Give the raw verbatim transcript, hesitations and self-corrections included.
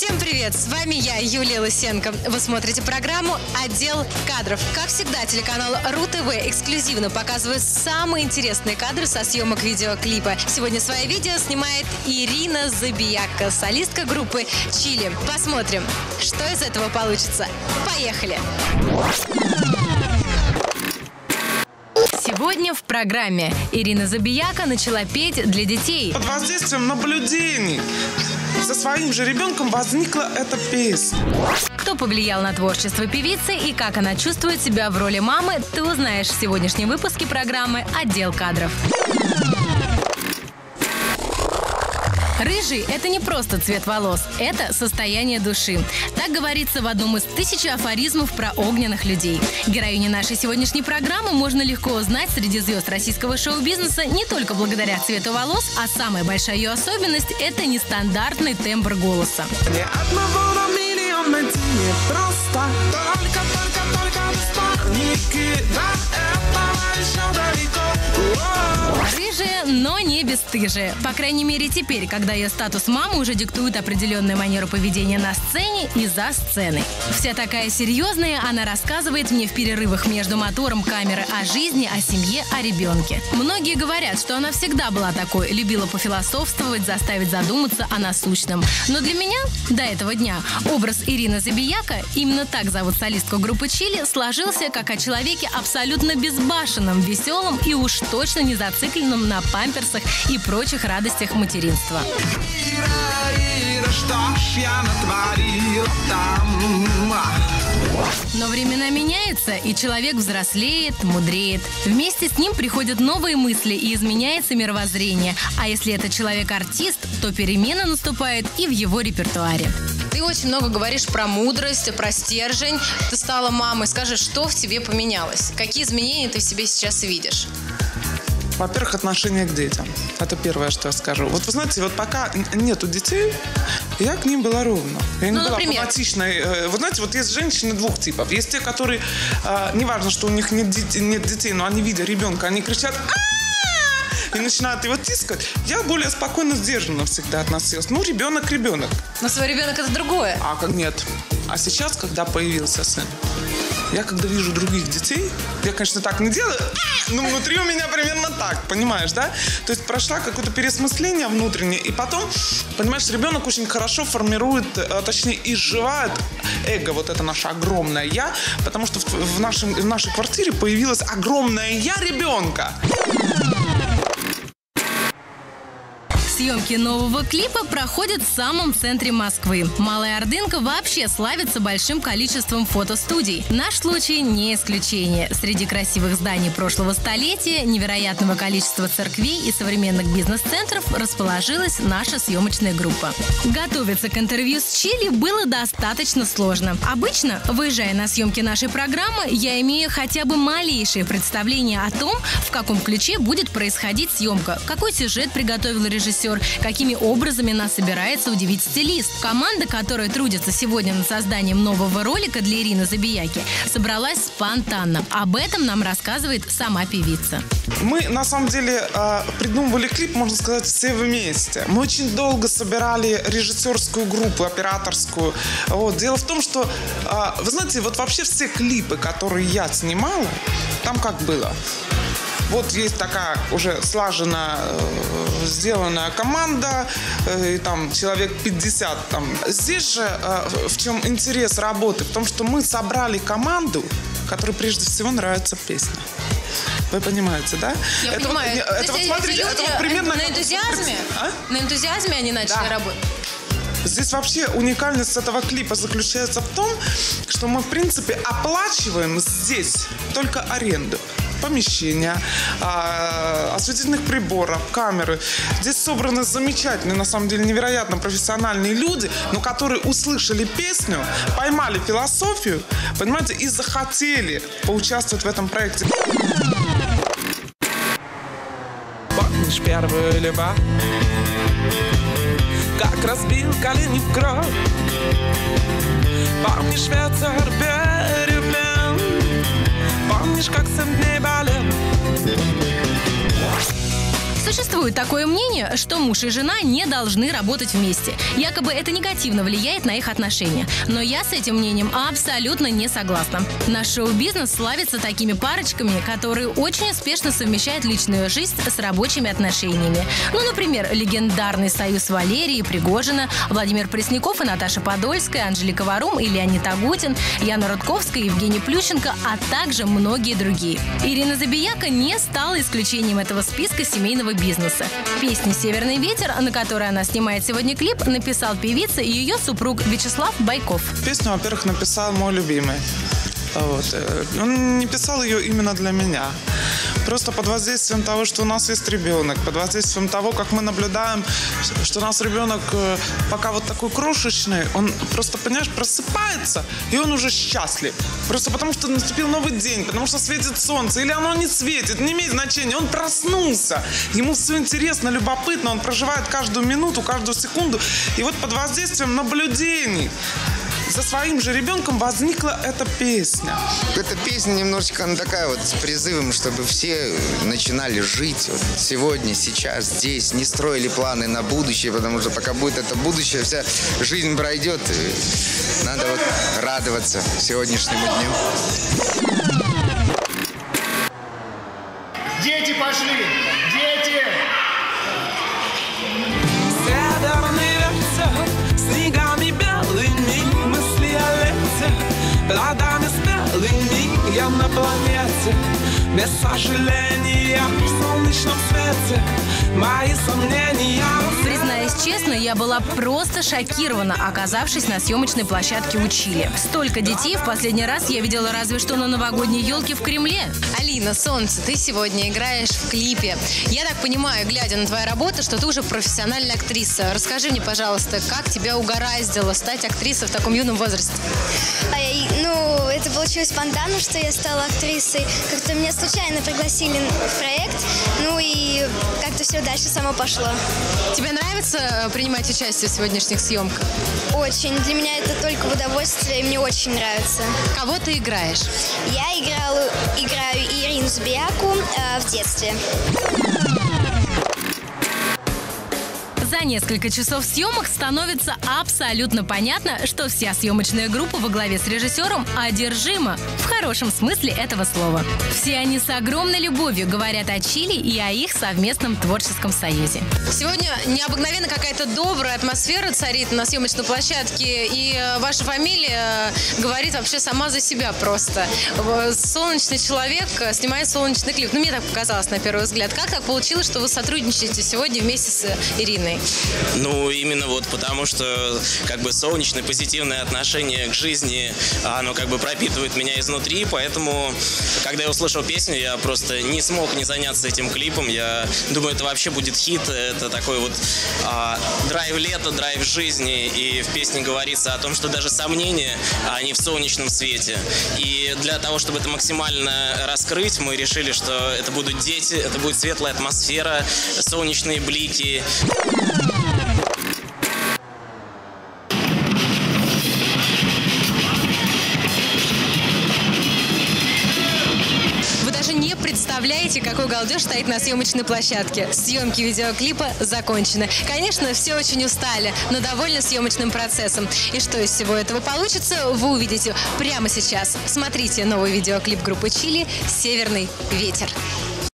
Всем привет! С вами я, Юлия Лысенко. Вы смотрите программу «Отдел кадров». Как всегда, телеканал РУ-ТВ эксклюзивно показывает самые интересные кадры со съемок видеоклипа. Сегодня свое видео снимает Ирина Забияка, солистка группы «Чили». Посмотрим, что из этого получится. Поехали! Сегодня в программе Ирина Забияка начала петь для детей. Под воздействием наблюдений со своим же ребенком возникла эта песня. Кто повлиял на творчество певицы и как она чувствует себя в роли мамы, ты узнаешь в сегодняшнем выпуске программы «Отдел кадров». Рыжий – это не просто цвет волос, это состояние души. Так говорится в одном из тысячи афоризмов про огненных людей. Героиню нашей сегодняшней программы можно легко узнать среди звезд российского шоу-бизнеса не только благодаря цвету волос, а самая большая ее особенность – это нестандартный тембр голоса. Ни одного на миллион найти не просто. Только, только, только беспарники, до этого еще далеко. Рыжая, но не бесстыжая. По крайней мере, теперь, когда ее статус мамы уже диктует определенную манеру поведения на сцене и за сценой. Вся такая серьезная, она рассказывает мне в перерывах между мотором камеры о жизни, о семье, о ребенке. Многие говорят, что она всегда была такой, любила пофилософствовать, заставить задуматься о насущном. Но для меня до этого дня образ Ирины Забияка, именно так зовут солистку группы «Чили», сложился как о человеке абсолютно безбашенном, веселом и уж точно не зацикленном на памперсах и прочих радостях материнства. Но времена меняются, и человек взрослеет, мудреет. Вместе с ним приходят новые мысли и изменяется мировоззрение. А если это человек-артист, то перемена наступает и в его репертуаре. Ты очень много говоришь про мудрость, про стержень. Ты стала мамой. Скажи, что в тебе поменялось? Какие изменения ты в себе сейчас видишь? Во-первых, отношение к детям. Это первое, что я скажу. Вот вы знаете, вот пока нету детей, я к ним была ровно. Я не ну, была например? фанатичной. Вы знаете, вот есть женщины двух типов. Есть те, которые, неважно, что у них нет детей, нет детей, но они, видя ребенка, они кричат «А-а-а!» и начинают его тискать. Я более спокойно, сдержанно всегда относилась. Ну, ребенок, ребенок. Но свой ребенок это другое. А как нет? А сейчас, когда появился сын, я когда вижу других детей, я, конечно, так не делаю, но внутри у меня примерно так, понимаешь, да? То есть прошла какое-то переосмысление внутреннее, и потом, понимаешь, ребенок очень хорошо формирует, точнее, изживает эго, вот это наше огромное «я», потому что в, нашем, в нашей квартире появилось огромное «я» ребенка. Съемки нового клипа проходят в самом центре Москвы. Малая Ордынка вообще славится большим количеством фотостудий. Наш случай не исключение. Среди красивых зданий прошлого столетия, невероятного количества церквей и современных бизнес-центров расположилась наша съемочная группа. Готовиться к интервью с Чили было достаточно сложно. Обычно, выезжая на съемки нашей программы, я имею хотя бы малейшее представление о том, в каком ключе будет происходить съемка, какой сюжет приготовил режиссер, какими образами нас собирается удивить стилист. Команда, которая трудится сегодня над созданием нового ролика для Ирины Забияки, собралась спонтанно. Об этом нам рассказывает сама певица. Мы, на самом деле, придумывали клип, можно сказать, все вместе. Мы очень долго собирали режиссерскую группу, операторскую. Вот. Дело в том, что, вы знаете, вот вообще все клипы, которые я снимала, там как было? Вот есть такая уже слаженно э, сделанная команда, э, и там человек пятьдесят. Там. Здесь же э, в чем интерес работы? В том, что мы собрали команду, которой прежде всего нравится песня. Вы понимаете, да? Я это понимаю. Вот, это, вот, смотрите, люди это вот примерно... на энтузиазме? А? На энтузиазме они начали да. работать? Здесь вообще уникальность этого клипа заключается в том, что мы, в принципе, оплачиваем здесь только аренду. Помещения, осветительных приборов, камеры. Здесь собраны замечательные, на самом деле, невероятно профессиональные люди, но которые услышали песню, поймали философию, понимаете, и захотели поучаствовать в этом проекте. Помнишь первую любовь, как разбил колени в кровь? Помнишь ветер перемен? Помнишь, как семь дней болел? Существует такое мнение, что муж и жена не должны работать вместе. Якобы это негативно влияет на их отношения. Но я с этим мнением абсолютно не согласна. Наш шоу-бизнес славится такими парочками, которые очень успешно совмещают личную жизнь с рабочими отношениями. Ну, например, легендарный союз Валерии и Пригожина, Владимир Пресняков и Наташа Подольская, Анжелика Варум и Леонид Агутин, Яна Рудковская и Евгений Плющенко, а также многие другие. Ирина Забияка не стала исключением этого списка семейного бизнеса. Песню «Северный ветер», на которой она снимает сегодня клип, написал певица и ее супруг Вячеслав Байков. Песню, во-первых, написал мой любимый. Вот. Он не писал ее именно для меня. Просто под воздействием того, что у нас есть ребенок, под воздействием того, как мы наблюдаем, что у нас ребенок пока вот такой крошечный, он просто, понимаешь, просыпается, и он уже счастлив. Просто потому, что наступил новый день, потому что светит солнце, или оно не светит, не имеет значения. Он проснулся, ему все интересно, любопытно, он проживает каждую минуту, каждую секунду. И вот под воздействием наблюдений за своим же ребенком возникла эта песня. Эта песня немножечко она такая вот с призывом, чтобы все начинали жить вот сегодня, сейчас, здесь, не строили планы на будущее, потому что пока будет это будущее, вся жизнь пройдет. И надо вот радоваться сегодняшнему дню. Дети пошли! Дети! Северный ветер, снегами белыми, мысли о лете, плодами спелыми, я на планете, без сожаления, в солнечном свете, мои сомнения. Признаюсь честно, я была просто шокирована, оказавшись на съемочной площадке у Чили. Столько детей в последний раз я видела разве что на новогодней елке в Кремле. Алина, солнце, ты сегодня играешь в клипе. Я так понимаю, глядя на твою работу, что ты уже профессиональная актриса. Расскажи мне, пожалуйста, как тебя угораздило стать актрисой в таком юном возрасте? Ай, ну, это получилось спонтанно, что я стала актрисой. Как-то меня случайно пригласили в проект, ну и как-то все дальше само пошло. Тебе нравится принимать участие в сегодняшних съемках? Очень. Для меня это только в удовольствие, и мне очень нравится. Кого ты играешь? Я играла, играю Ирину Забияку э, в детстве. За несколько часов съемок становится абсолютно понятно, что вся съемочная группа во главе с режиссером одержима, в хорошем смысле этого слова. Все они с огромной любовью говорят о Чили и о их совместном творческом союзе. Сегодня необыкновенно какая-то добрая атмосфера царит на съемочной площадке, и ваша фамилия говорит вообще сама за себя просто. Солнечный человек снимает солнечный клип. Ну, мне так показалось на первый взгляд. Как так получилось, что вы сотрудничаете сегодня вместе с Ириной? Ну, именно вот потому, что как бы солнечное, позитивное отношение к жизни, оно как бы пропитывает меня изнутри, поэтому, когда я услышал песню, я просто не смог не заняться этим клипом. Я думаю, это вообще будет хит, это такой вот а, драйв лета, драйв жизни, и в песне говорится о том, что даже сомнения, они в солнечном свете. И для того, чтобы это максимально раскрыть, мы решили, что это будут дети, это будет светлая атмосфера, солнечные блики. Вы даже не представляете, какой галдеж стоит на съемочной площадке. Съемки видеоклипа закончены. Конечно, все очень устали, но довольны съемочным процессом. И что из всего этого получится, вы увидите прямо сейчас. Смотрите новый видеоклип группы Чили «Северный ветер».